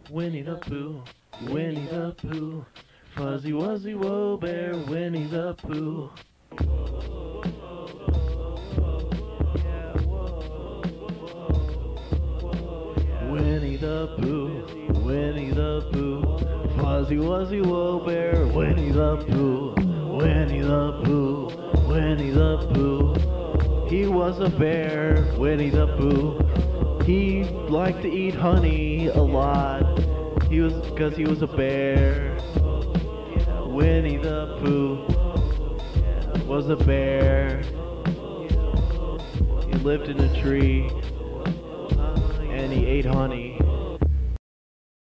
Winnie the Pooh, Winnie the Pooh, Fuzzy Wuzzy Woe Bear, Winnie the Pooh. Winnie the Pooh, Winnie the Pooh, Fuzzy Wuzzy Woe Bear, Winnie the Pooh, Winnie the Pooh, Winnie the Pooh. He was a bear, Winnie the Pooh. He liked to eat honey a lot. Because he was a bear. Winnie the Pooh was a bear. He lived in a tree and he ate honey.